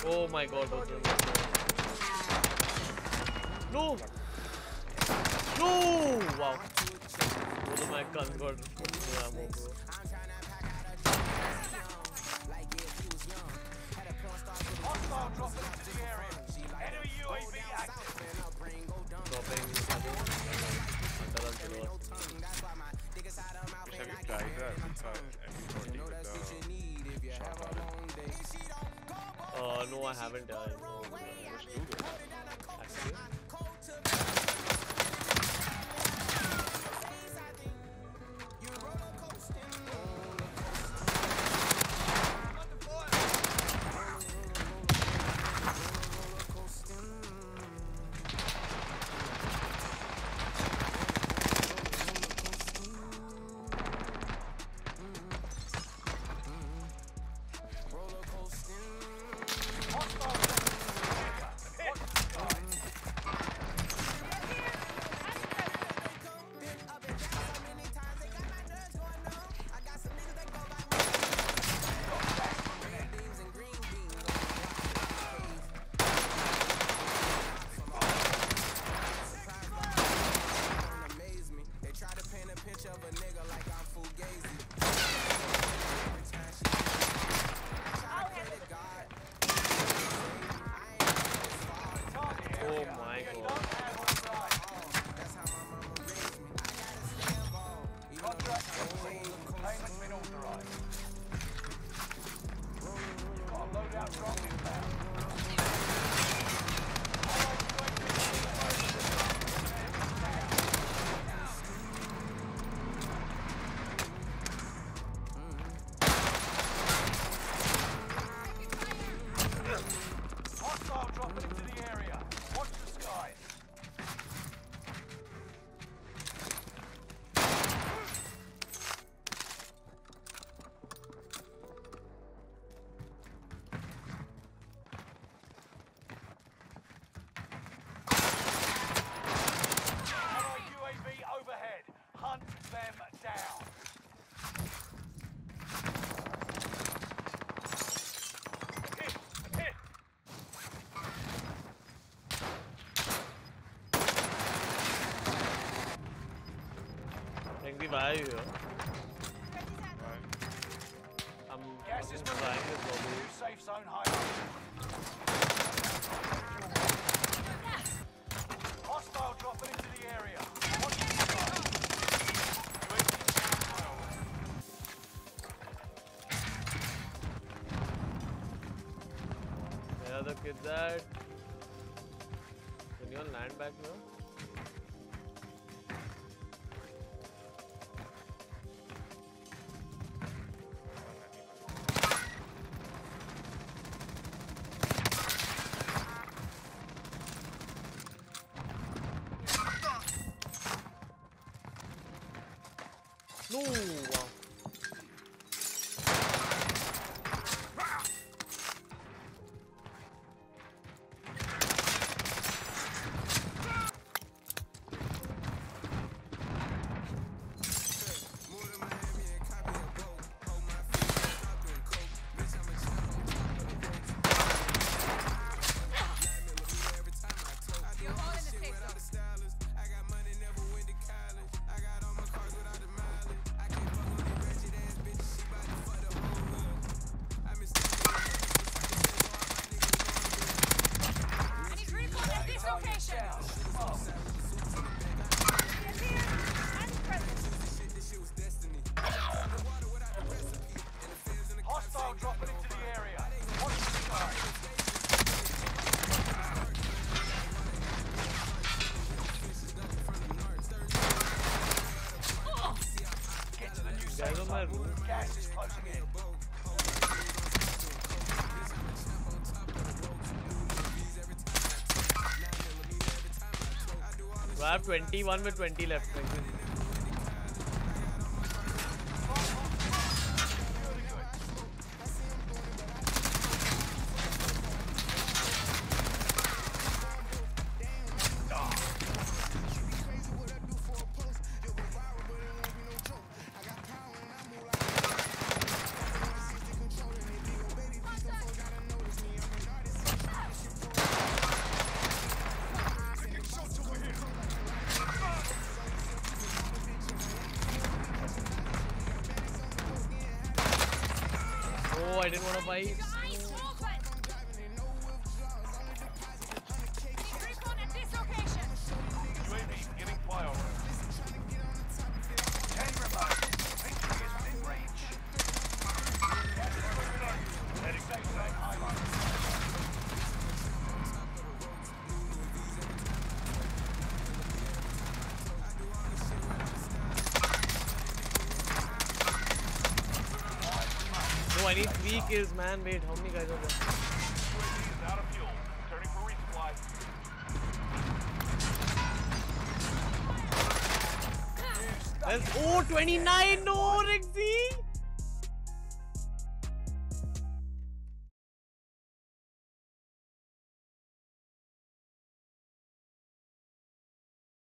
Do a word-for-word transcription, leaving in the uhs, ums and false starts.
Oh my god, both of them. No! No! Wow. Both of my guns got no ammo, bro. Hostile dropping into the area. Enemy U A V active. Dropping. Wish I could guide that. M fourteen with the shot on it. Uh, no, I haven't. Uh, no, Let's do this. actually. Why are you here? I'm Gas is trying this lobby. safe zone highlighted. Hostile dropping into the area. Watch the sky. Where are the kids at? Can you all land back now? No! Wow. Hostile dropping into the area. Watch the sky. Get to the new safe zone. Gas is closing in. So I have twenty-one with twenty left. didn't want to fight. U A V beginning flyover. ten remote. Victory is within range. Heading back to that highlight. No, I need three kills, man. Wait, how many guys are there? U A V is out of fuel. Turning for resupply. Let's oh twenty-nine, no Rexy!